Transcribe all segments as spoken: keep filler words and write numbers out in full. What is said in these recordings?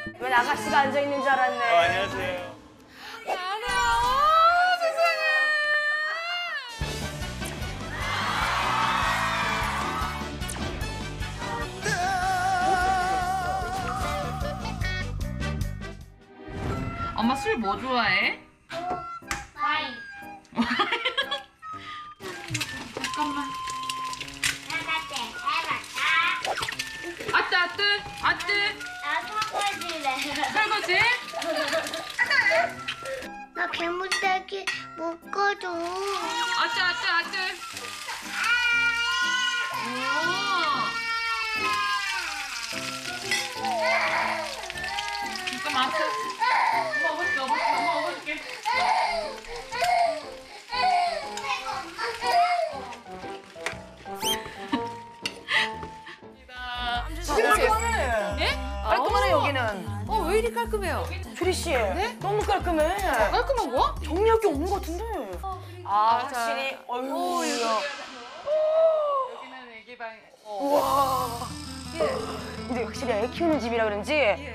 웬 아가씨가 앉아있는 줄 알았네. 어, 안녕하세요. 나나 세상에. 엄마 술 뭐 좋아해? 와인. 잠깐만. 나한테 해봤다. 아뜨 아뜨 아뜨. 나 설거지래. 설거지? 나 개물떼기 묶어줘. 아뜨 아뜨 아뜨. 오. 잠깐만 아뜨. 엄마 먹을게 엄마 엄마 먹을게. 깔끔하네. 예? 깔끔하네, 여기는. 어, 왜 이리 깔끔해요? 주리 씨. 너무 깔끔해. 깔끔한 거야? 정리할 게 없는 것 같은데. 아, 자. 확실히. 어휴, 이거. 여기는 애기 방. 우와. 근데 확실히 애 키우는 집이라 그런지.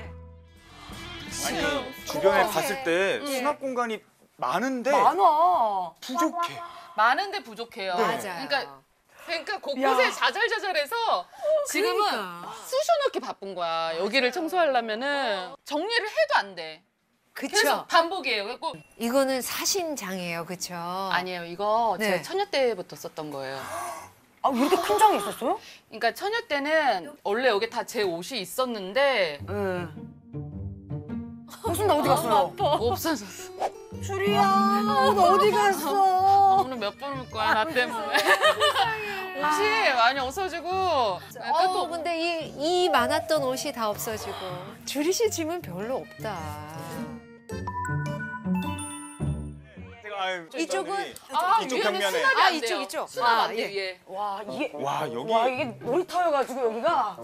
아니, 주변에 봤을 때 수납 공간이 많은데 많아. 부족해. 많은데 부족해요. 네. 맞아요. 그러니까 그러니까 곳곳에 야. 자잘자잘해서 지금은 그러니까. 쑤셔넣기 바쁜 거야. 여기를 청소하려면은 정리를 해도 안 돼. 그쵸? 계속 반복이에요. 그래갖고 이거는 사신장이에요, 그쵸? 아니에요. 이거 네. 제 처녀 때부터 썼던 거예요. 아, 왜 이렇게 큰 장이 있었어요? 그러니까 처녀 때는 원래 여기 다 제 옷이 있었는데 응. 무슨 나 어디 갔어요? 없어졌어. 주리야, 너 어디 갔어? 오늘 몇 번 올 거야 나 때문에. 옷이 많이 없어지고. 약간 어, 또 근데 이, 이 많았던 옷이 다 없어지고. 주리 씨 짐은 별로 없다. 제가 아유, 이쪽은- 아, 이쪽 위에는 벽면에. 수납이 아, 안 이쪽, 돼요. 이쪽. 수납 아, 안 돼, 예. 위에. 와, 이게. 와, 여기 와, 이게 놀이터여가지고, 여기가.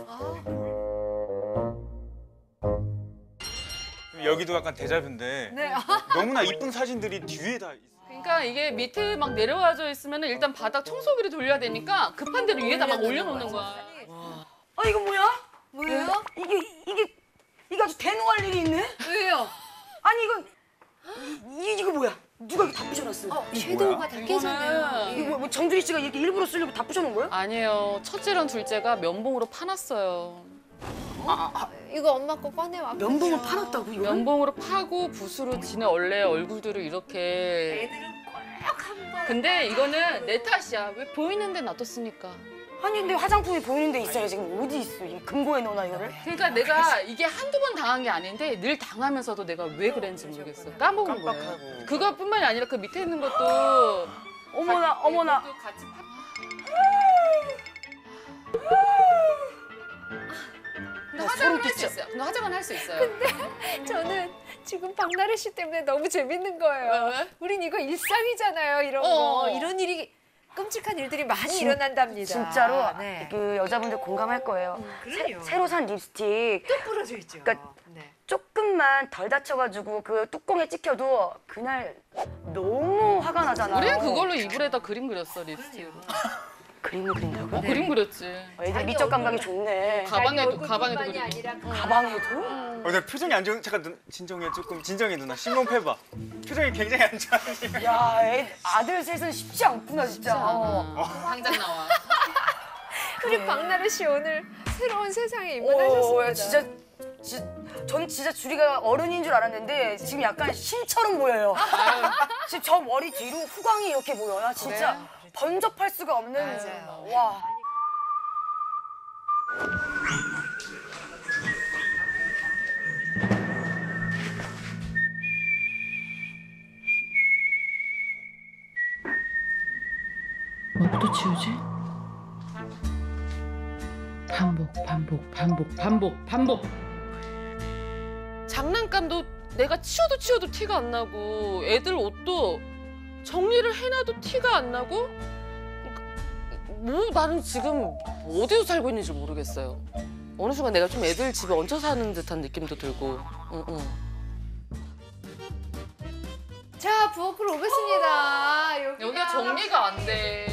여기도 약간 데자뷰인데 네. 너무나 이쁜 사진들이 뒤에 다 있어. 그러니까 이게 밑에 막 내려와져 있으면 일단 바닥 청소기를 돌려야 되니까 급한 대로 위에다 막 올려놓는 거야. 아, 이거 뭐야? 뭐예요? 이게, 이게, 이게 아주 대노할 일이 있네? 왜요? 아니, 이건. 이, 이거 뭐야? 누가 이렇게 다 부셔놨어? 어, 섀도우가 다 깨졌네요. 이거는- 이거 뭐, 뭐 정준희 씨가 이렇게 일부러 쓰려고 다 부셔놓은 거야? 아니에요. 첫째랑 둘째가 면봉으로 파놨어요. 이거 엄마 거 꺼내와. 면봉을 팔았다고, 이거? 면봉으로 파고 붓으로 지네 원래 얼굴들을 이렇게. 애들은 꼭 한 번. 근데 이거는 내 탓이야. 왜 보이는 데 놔뒀으니까. 아니, 근데 화장품이 보이는 데 있어요. 지금 어디 있어? 이 금고에 넣어놔, 이거를? 그러니까 내가 이게 한두 번 당한 게 아닌데 늘 당하면서도 내가 왜 그랬는지 모르겠어. 까먹은 거예요. 깜빡하고. 그것뿐만이 아니라 그 밑에 있는 것도 어머나, 어머나. 이것도 같이 파... 근데 나 화장은 소름 할 수 끼쳐. 있어요. 근데 화장은 할 수 있어요. 저는 지금 박나래 씨 때문에 너무 재밌는 거예요. 왜? 우린 이거 일상이잖아요, 이런 어. 거. 이런 일이, 끔찍한 일들이 많이 일어난답니다. 진짜로 네. 그 여자분들 공감할 거예요. 그럼요. 새로 산 립스틱 또 부러져 있죠. 그러니까 네. 조금만 덜 다쳐가지고 그 뚜껑에 찍혀도 그날 너무 화가 나잖아요. 우리는 그걸로 이불에다 그림 그렸어, 립스틱으로. 그림을 그린다고요? 어, 그림 그렸지. 어, 애들 자기 미적 얼굴- 감각이 좋네. 가방에도, 자기 가방에도 얼굴뿐만이 그리고. 아니라 그 가방에도? 어, 내 표정이 안 좋은. 잠깐 눈, 진정해 조금 진정해 누나. 심호흡해봐. 표정이 굉장히 안 좋아지네. 야, 애, 아들 셋은 쉽지 않구나 진짜. 어. 어, 당장 나와. 우리 박나래 씨 오늘 새로운 세상에 오, 입문하셨습니다. 야, 진짜, 진, 전 진짜 주리가 어른인 줄 알았는데 지금 약간 신처럼 보여요. 지금 저 머리 뒤로 후광이 이렇게 보여. 나 진짜 번접할 수가 없는. 맞아요. 와. 뭐부터 치우지? 반복, 반복, 반복, 반복, 반복. 장난감도 내가 치워도 치워도 티가 안 나고 애들 옷도 정리를 해놔도 티가 안 나고 뭐 나는 지금 어디서 살고 있는지 모르겠어요. 어느 순간 내가 좀 애들 집에 얹혀 사는 듯한 느낌도 들고. 응, 응. 자, 부엌으로 오겠습니다. 여기가, 여기가 정리가 안 돼.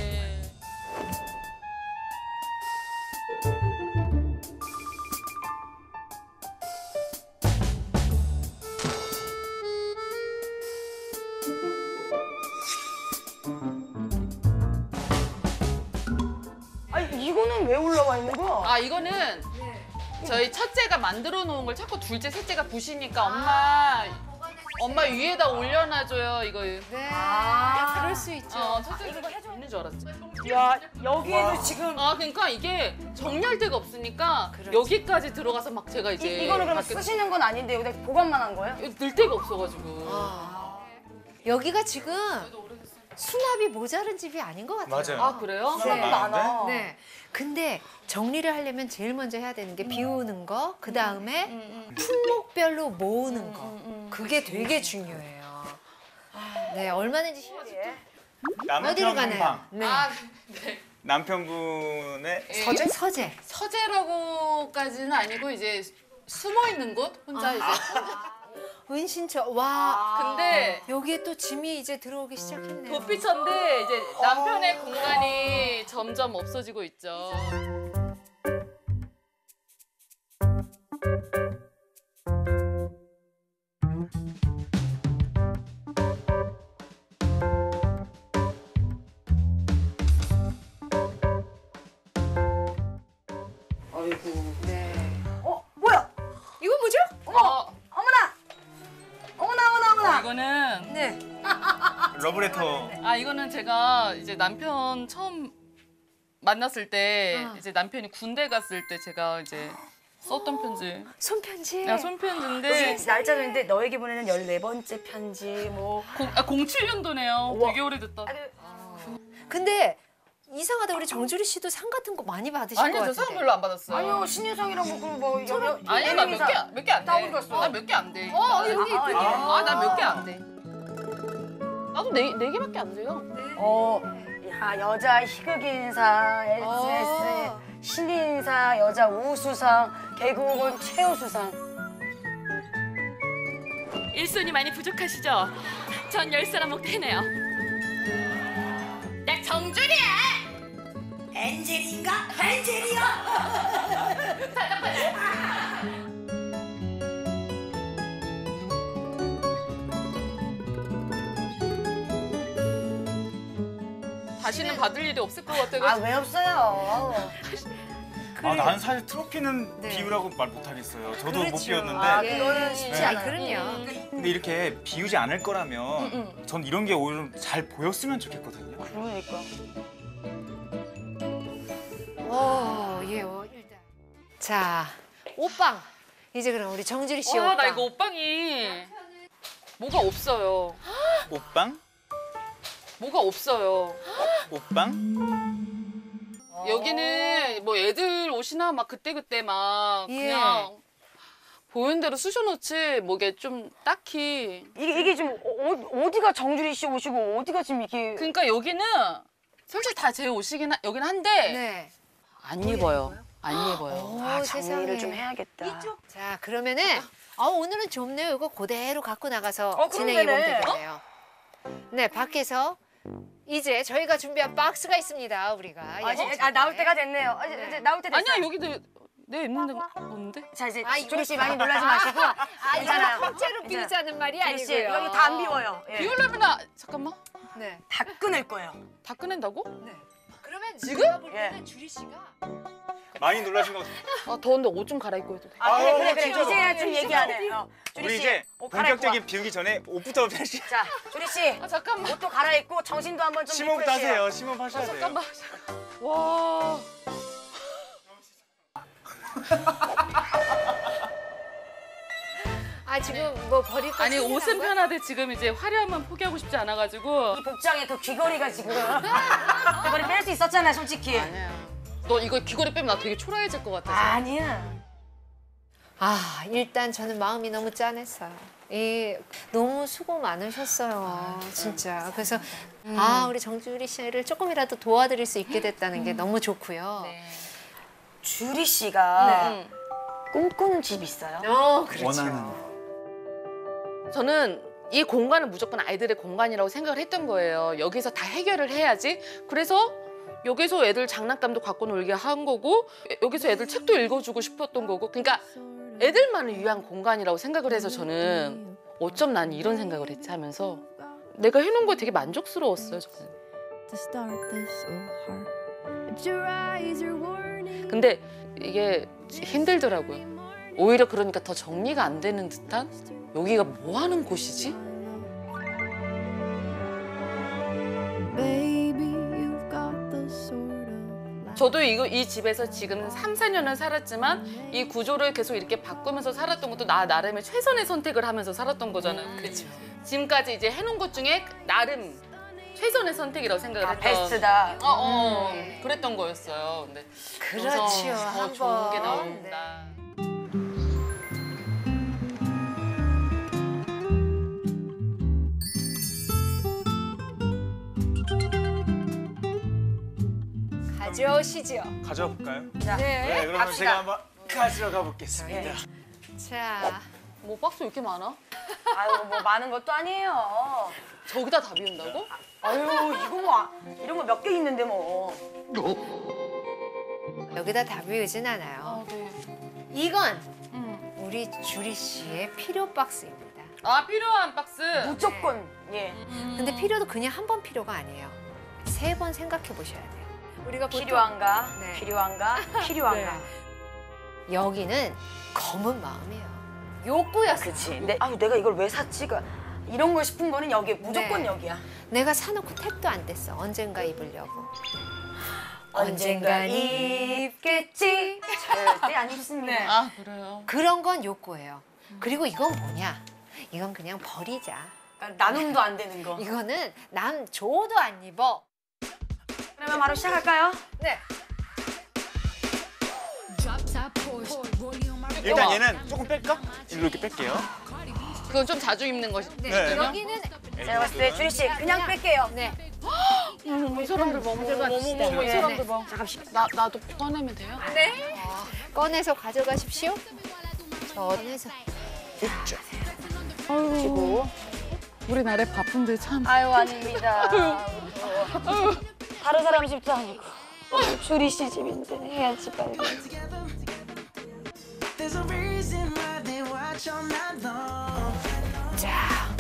이거는 왜 올라와 있는 거야? 아 이거는 저희 첫째가 만들어 놓은 걸 자꾸 둘째, 셋째가 부시니까 엄마 엄마 위에다 올려놔줘요 이거. 네. 아. 그럴 수 있죠. 어 첫째가 있는 줄 알았지. 야, 여기에도 지금 아 그러니까 이게 정리할 데가 없으니까 그렇지. 여기까지 들어가서 막 제가 이제 이, 이거는 그럼 밖에 쓰시는 건 아닌데 여기다 보관만 한 거예요? 늘 데가 없어가지고. 아. 여기가 지금 수납이 모자른 집이 아닌 것 같아요. 맞아요. 아 그래요? 네. 사람이 많아. 네. 근데 정리를 하려면 제일 먼저 해야 되는 게 비우는 거, 그 다음에 품목별로 모으는 거. 그게 되게 중요해요. 네, 얼마든지 힘들죠. 어디로 가나요? 남편방. 네. 아 네. 남편분의 예. 서재? 서재. 서재라고까지는 아니고 이제 숨어 있는 곳 혼자 이제. 은신처. 와. 근데 여기에 또 짐이 이제 들어오기 시작했네요. 도피처인데 이제 남편의 공간이 점점 없어지고 있죠. 아이고. 네. 어, 뭐야? 이거 뭐죠? 어, 어머나! 어머나, 어머나, 어머나! 이거는 네. 러브레터. 아 이거는 제가 이제 남편 처음 만났을 때 아. 이제 남편이 군대 갔을 때 제가 이제 썼던 편지. 손편지. 야 손편지인데 날짜는데 너에게 보내는 열네 번째 편지 뭐 공, 아, 공칠 년도네요. 우와. 되게 오래됐다. 근데 이상하다. 우리 정주리 씨도 상 같은 거 많이 받으실 것 아니요 저 같은데. 상 별로 안 받았어요. 아니요 신인상이랑 뭐그뭐 아니요 나 몇 개 몇 개 안 돼. 다 어디 갔어? 나 몇 개 안 돼. 어, 여기 아, 있군요. 아 나 몇 개 안 돼. 나도 네, 네 개밖에 안 돼요. 어, 야 여자 희극인상, 에스에스, 어. 신인상, 여자 우수상, 개그우먼 최우수상. 일손이 많이 부족하시죠? 전 열 사람 목태네요. 나 정주리야! 엔젤인가? 엔젤이야? 다시는 받을 일이 없을 것 같아요. 아 왜 없어요? 아, 나는 사실 트로피는 네. 비우라고 말 못하겠어요. 저도 못 그렇죠. 비웠는데. 아 예. 그거는 쉽지 네. 않아요. 그럼요. 근데 이렇게 비우지 않을 거라면 응, 전 이런 게 오히려 잘 보였으면 좋겠거든요. 그러니까. 오, 예, 어, 일단. 자, 옷방. 이제 그럼 우리 정주리 씨 와, 옷방. 나 이거 옷방이 뭐가 없어요. 옷방? 뭐가 없어요. 옷방? 여기는 뭐 애들 옷이나 막 그때그때 막 예. 그냥 보이는 대로 쑤셔놓지 뭐 이게 좀 딱히. 이게 이게 지금 어, 어디가 정주리 씨 옷이고 어디가 지금 이게 그러니까 여기는 솔직히 다 제 옷이긴 하, 여긴 한데 네. 안 입어요. 안 입어요. 오, 아, 세상에. 정리를 좀 해야겠다. 자, 그러면은 아, 오늘은 좁네요. 이거 그대로 갖고 나가서 어, 그럼 진행해 보면 되네. 되겠네요. 네, 밖에서 이제 저희가 준비한 박스가 있습니다. 우리가. 아, 이제, 예전에. 아 나올 때가 됐네요. 아, 이제, 이제 나올 때 됐어요. 아니야 여기 내, 내 입는 데가 없는데? 자 이제 아, 이거- 주리 씨 많이 놀라지 마시고 아, 괜찮아요. 이거 통째로 괜찮아요. 비우자는 말이 주리 씨 아니고요. 여기 다 안 비워요. 예. 비올라면 아 잠깐만 네. 다 꺼낼 거예요. 다 꺼낸다고? 네. 그러면 지금? 제가 볼 예. 때는 주리 씨가 많이 놀라신 것 같아요. 아 더운데 옷 좀 갈아입고 해도 돼? 아 그래 아우, 그래 그래 진짜로. 이제야 좀 얘기 안 해. 어, 주리 우리 씨 이제 옷 갈아입고 본격적인 와. 비우기 전에 옷부터 펴시. 자 주리 씨 아 잠깐만. 옷도 갈아입고 정신도 한번 좀 심호흡 리프레시해요. 하세요. 심호흡 하셔야 돼요. 잠깐만. 와. 아, 지금 뭐 버릴 거 아니 챙겨놨고요? 옷은 편하되 지금 이제 화려함은 포기하고 싶지 않아가지고. 이 복장에 그 귀걸이가 지금 귀걸이 뺄 수 있었잖아요 솔직히. 아니야. 너 이거 귀걸이 빼면 나 되게 초라해질 것 같아서. 아니야. 아, 일단 저는 마음이 너무 짠했어요. 이 너무 수고 많으셨어요, 진짜. 그래서 아, 우리 정주리 씨를 조금이라도 도와드릴 수 있게 됐다는 게 너무 좋고요. 네. 주리 씨가 응. 꿈꾸는 집 있어요? 어, 그렇죠. 원하는. 저는 이 공간은 무조건 아이들의 공간이라고 생각을 했던 거예요. 여기서 다 해결을 해야지. 그래서 여기서 애들 장난감도 갖고 놀게 한 거고 여기서 애들 책도 읽어주고 싶었던 거고 그러니까 애들만을 위한 공간이라고 생각을 해서 저는 어쩜 난 이런 생각을 했지 하면서 내가 해놓은 거에 되게 만족스러웠어요. 저는. To start this so hard. 근데 이게 힘들더라고요. 오히려 그러니까 더 정리가 안 되는 듯한? 여기가 뭐 하는 곳이지? 저도 이거 이 집에서 지금 삼, 사 년을 살았지만 이 구조를 계속 이렇게 바꾸면서 살았던 것도 나 나름의 최선의 선택을 하면서 살았던 거잖아요. 그렇죠. 지금까지 이제 해놓은 것 중에 나름 최선의 선택이라고 생각을 아, 했던. 베스트다. 어, 어, 그랬던 거였어요. 근데 그렇죠. 더 한번. 좋은 게 나온다. 가져오시죠. 가져와 볼까요? 자, 네, 네. 그러면 갑시다. 제가 한번 가져가 보겠습니다. 네. 자, 뭐 박스 왜 이렇게 많아? 아유, 뭐 많은 것도 아니에요. 저기다 다 비운다고? 아유, 이거 뭐 아- 이런 거 몇 개 있는데 뭐. 여기다 다 비우진 않아요. 아, 네. 이건 음. 우리 주리 씨의 필요 박스입니다. 아, 필요한 박스. 무조건 예. 근데 필요도 그냥 한 번 필요가 아니에요. 세 번 생각해 보셔야 돼요. 우리가 보통 필요한가? 네. 필요한가? 필요한가? 네. 여기는 검은 마음이에요. 욕구였어. 그치. 내, 아유, 내가 이걸 왜 샀지? 그, 이런 걸 싶은 거는 여기 무조건 네. 여기야. 내가 사놓고 택도 안 댔어. 언젠가 입으려고. 언젠가 입겠지. 절대 안 입습니다. 아, 그래요? 그런 건 욕구예요. 그리고 이건 뭐냐? 이건 그냥 버리자. 그러니까 나눔도 안 되는 거. 이거는 남 줘도 안 입어. 그러면 바로 시작할까요? 네. 일단 얘는 조금 뺄까? 일로 이렇게 뺄게요. 그건 좀 자주 입는 것이. 네. 네. 여기는 제가 봤을 때 주리 씨 그냥 뺄게요. 네. 어머, 이 사람들 봐. 어머, 어머, 어머, 어머, 이 네, 사람들 네. 봐. 잠깐만. 나, 나도 꺼내면 돼요? 네. 꺼내서 가져가십시오. 꺼내서. 그리고 우리나라의 바쁜들 참. 아유 아닙니다. 다른 사람 집도 아니고 주리 씨 집인데 해야지 빨리. 자.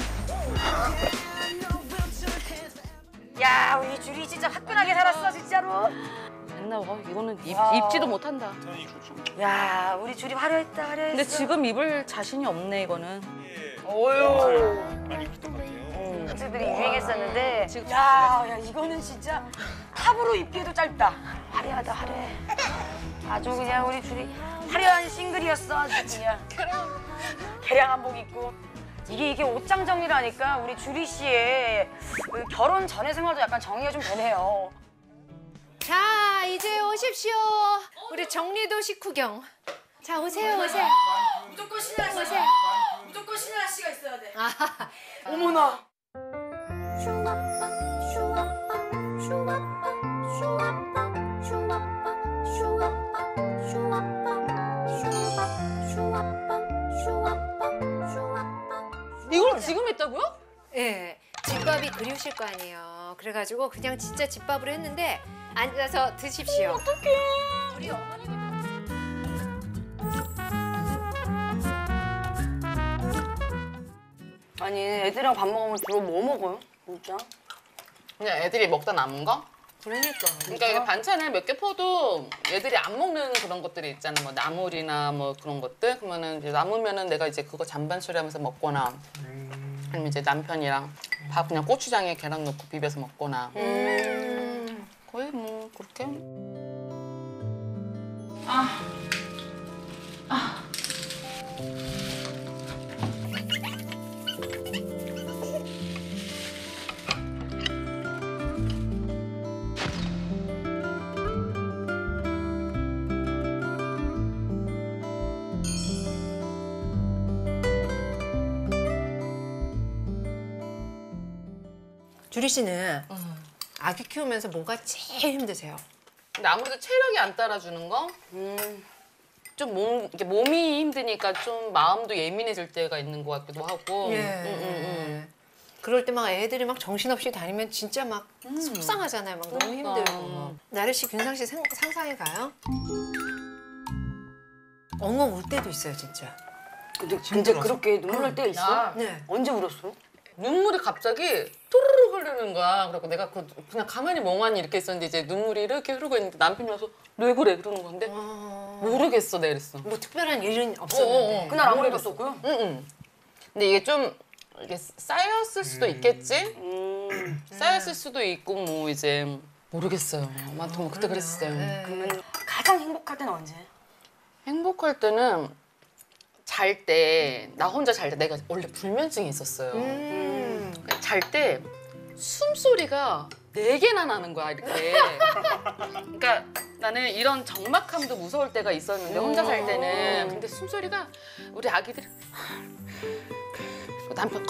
야 우리 주리 진짜 화끈하게 살았어 진짜로. 맨날 어, 이거는 입, 와. 입지도 못한다. 저는 이거 좀. 야 우리 주리 화려했다 화려했어. 근데 지금 입을 자신이 없네, 이거는. 오유. 많이 입었던 것 같아요. 팬츠들이 유행했었는데 지금- 야, 야 이거는 진짜 탑으로 입기에도 짧다. 화려하다 화려해. 아주 그냥 우리 주리 화려한 싱글이었어 아주 그냥. 개량 한복 입고. 이게 이게 옷장 정리를 하니까 우리 주리 씨의 그 결혼 전의 생활도 약간 정리가 좀 되네요. 자, 이제 오십시오. 우리 정리도 식후경. 자, 오세요, 오세요. 무조건 신혜라 씨. 오세요. 무조건 신혜라 씨가 있어야 돼. 아, 어머나. 이걸 지금 했다고요? 예. 집밥이 그리우실 거 아니에요. 그래가지고 그냥 진짜 집밥으로 했는데 앉아서 드십시오. 어떡해. 우리 어머니. 아니 애들이랑 밥 먹으면 주로 뭐 먹어요? 진짜? 그냥 애들이 먹다 남은 거? 그러니까. 그러니까 이게 반찬을 몇 개 퍼도 애들이 안 먹는 그런 것들이 있잖아. 뭐 나물이나 뭐 그런 것들. 그러면은 이제 남으면은 내가 이제 그거 잔반 처리하면서 먹거나 아니면 이제 남편이랑 밥 그냥 고추장에 계란 넣고 비벼서 먹거나 음. 거의 뭐 그렇게. 주리 씨는 아기 키우면서 뭐가 제일 힘드세요? 근데 아무래도 체력이 안 따라주는 거? 음. 좀 몸, 이렇게 몸이 힘드니까 좀 마음도 예민해질 때가 있는 것 같기도 하고. 예. 음, 음, 그럴 때 막 애들이 막 정신없이 다니면 진짜 막 속상하잖아요. 막 너무 그러니까. 힘들고. 나래 씨, 균상 씨 상, 상상해 가요? 엉엉 울 때도 있어요, 진짜. 근데, 근데 그렇게 눈물 날 때가 있어? 나 네. 언제 울었어? 눈물이 갑자기 또르르 흐르는 거야. 그래갖고 내가 그 그냥 가만히 멍하니 이렇게 있었는데 이제 눈물이 이렇게 흐르고 있는데 남편이 와서 왜 그래 그러는 건데 모르겠어 내가 이랬어. 뭐 특별한 일은 어, 없었는데. 어, 어. 그날 아무 일도 없었고요. 응응. 근데 이게 좀 이게 쌓였을 수도 있겠지. 음. 쌓였을 수도 있고 뭐 이제 모르겠어요. 아무튼 뭐 그때 그랬어요. 네. 그러면 가장 행복할 때는 언제? 행복할 때는 잘 때 나 혼자 잘 때 내가 원래 불면증이 있었어요. 음. 잘 때 숨소리가 네 개나 나는 거야 이렇게. 그러니까 나는 이런 적막함도 무서울 때가 있었는데 혼자 살 때는 근데 숨소리가 우리 아기들이 남편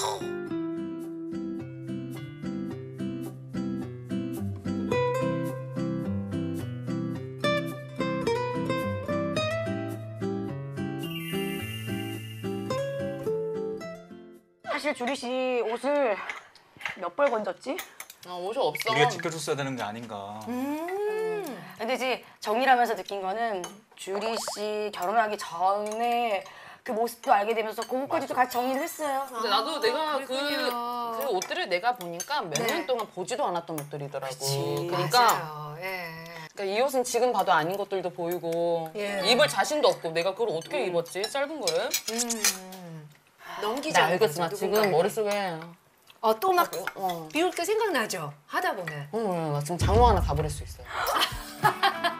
사실 주리 씨 옷을 몇 벌 건졌지? 아, 옷이 없어. 우리가 지켜줬어야 되는 게 아닌가. 근데 이제 정리를 하면서 느낀 거는 주리 씨 결혼하기 전에 그 모습도 알게 되면서 그것까지도 같이 정리를 했어요. 근데 나도 내가 그, 그렇군요. 그 옷들을 내가 보니까 몇 년 네. 동안 보지도 않았던 옷들이더라고. 그치. 그러니까, 맞아요. 예. 그러니까 이 옷은 지금 봐도 아닌 것들도 보이고 예. 입을 자신도 없고 내가 그걸 어떻게 입었지? 짧은 거를? 음. 나 넘기자. 알겠어. 나 지금 머릿속에 어, 또 막 어. 비올 때 생각나죠? 하다 보면. 어, 나 지금 장로 하나 가버릴 수 있어요.